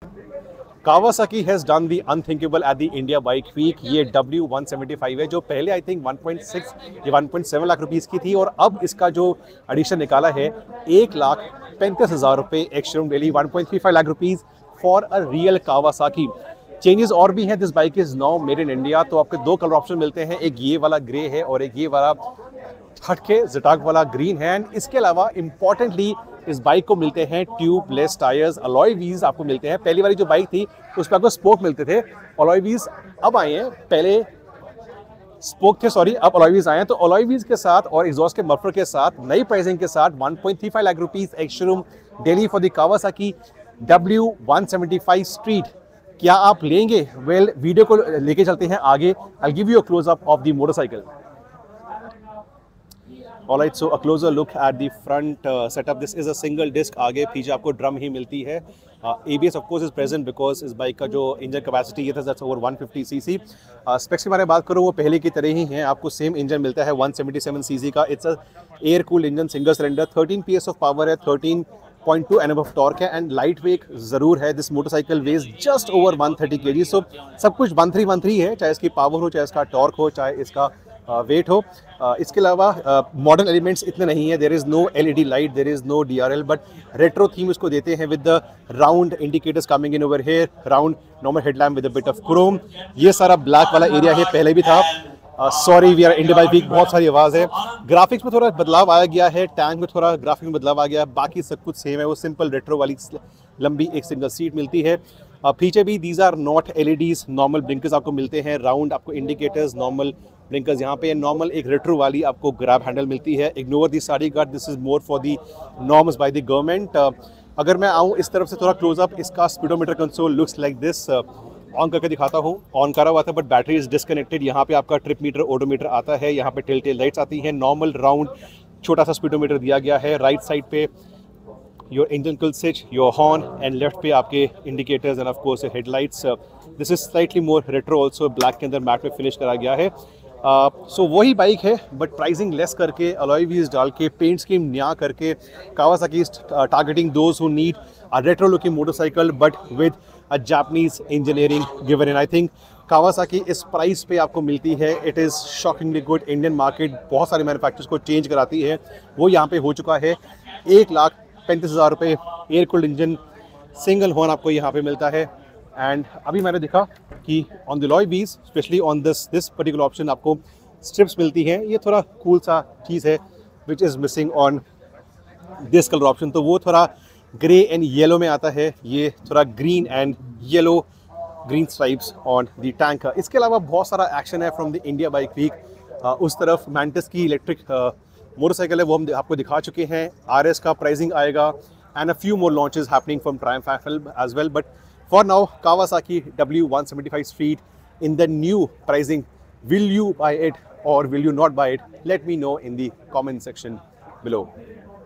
Kawasaki has done the unthinkable at the India Bike Week। ये W175 है जो पहले आई थिंक 1.6 या 1.7 लाख रुपीस की थी, और अब इसका जो एडिशन निकाला है 1,35,000 रुपये ex showroom Delhi, 1.35 lakh rupees for a real Kawasaki। Changes और भी हैं। This bike is now made in India. तो आपके दो कलर ऑप्शन मिलते हैं, एक ये वाला ग्रे है और एक ये वाला हटके ज़टाग वाला ग्रीन है। एंड इसके अलावा इंपॉर्टेंटली इस बाइक को मिलते हैं ट्यूबलेस टायर्स, अलॉय व्हील्स आपको मिलते हैं। पहली वाली जो बाइक थी उस पर आपको स्पोक मिलते थे, अलॉय व्हील्स अब आए हैं, पहले स्पोक थे सॉरी, अब अलॉय व्हील्स आए हैं। तो अलॉय व्हील्स के साथ और एग्जॉस्ट के मफलर के साथ नई प्राइसिंग के साथ 1.35 lakh rupees ex showroom Delhi for the Kawasaki W175 street. क्या आप लेंगे? वेल, वीडियो को लेके चलते हैं आगे। I give you a close up of the motorcycle. Alright, so a closer look at the front setup. This is a single disc। आगे पीछे आपको ड्रम ही मिलती है। ABS of course is present because इस बाइक का जो engine capacity ये था that's over 150 cc। स्पेक्स की बारे में बात करूँ वो पहले की तरह ही हैं। आपको सेम इंजन मिलता है 177 cc का। It's a air cooled engine, single cylinder, 13 PS of power है, 13.2 Nm ऑफ टॉर्क है एंड लाइट वेट ज़रूर है। This motorcycle weighs just over 130 kg। So सब कुछ 1313 है, चाहे इसकी पावर हो, चाहे इसका टॉर्क हो, चाहे इसका वेट हो। इसके अलावा मॉडर्न एलिमेंट्स इतने नहीं है। There is no LED light, there is no DRL, but retro theme इसको देते हैं with the round indicators coming in over here, round normal headlamp with a bit of chrome. ये सारा ब्लैक वाला area है, पहले भी था। Sorry we are India bike week, बहुत सारी आवाज़ है। ग्राफिक्स में थोड़ा बदलाव आया गया है, टैंक में थोड़ा ग्राफिक्स में बदलाव आ गया है, बाकी सब कुछ सेम है। वो सिंपल रेट्रो वाली लंबी एक सिंगल सीट मिलती है। पीछे भी these are not LEDs, normal blinkers आपको मिलते हैं, राउंड आपको इंडिकेटर्स, नॉर्मल ब्लिंकर्स यहाँ पे, नॉर्मल एक रेट्रो वाली आपको ग्रैब हैंडल मिलती है। Ignore the sari guard, this is more for the norms by the government. अगर मैं आऊँ इस तरफ से थोड़ा क्लोजअप, इसका speedometer console looks like this. On करके दिखाता हूँ, ऑन करा हुआ था बट बैटरी इज डिस्कनेक्टेड। यहाँ पे आपका ट्रिप मीटर, ओडोमीटर आता है, यहाँ पे टेल टेल लाइट्स आती हैं, नॉर्मल राउंड छोटा सा स्पीडोमीटर दिया गया है। राइट साइड पे your engine kill switch, your horn, and left पे आपके indicators and of course headlights. This is slightly more retro also, black के अंदर मैट में फिनिश करा गया है। सो वही बाइक है बट प्राइसिंग लेस करके, अलॉय व्हील्स डाल के, पेंट स्कीम नया करके। Kawasaki is targeting those who need a retro looking motorcycle but with a Japanese engineering given in। I think Kawasaki इस प्राइस पे आपको मिलती है। It is shockingly good. Indian market बहुत सारे मैन्युफैक्चरर्स को चेंज कराती है, वो यहाँ पे हो चुका है। 1,35,000 रुपये, air cooled engine, single horn आपको यहाँ पे मिलता है। एंड अभी मैंने देखा कि on the alloy wheels, specially on this particular option आपको स्ट्रिप्स मिलती हैं। ये थोड़ा कूल सा चीज़ है which is missing on this colour option. तो वो थोड़ा ग्रे एंड येलो में आता है, ये थोड़ा green and yellow, green stripes on the tank. इसके अलावा बहुत सारा एक्शन है from the India bike week. उस तरफ मैंटिस की इलेक्ट्रिक मोटरसाइकिल है, वो हम आपको दिखा चुके हैं। RS का प्राइसिंग आएगा and a few more launches happening from Triumph as well. But for now Kawasaki W175 Street in the new pricing. Will you buy it or will you not buy it? Let me know in the comment section below.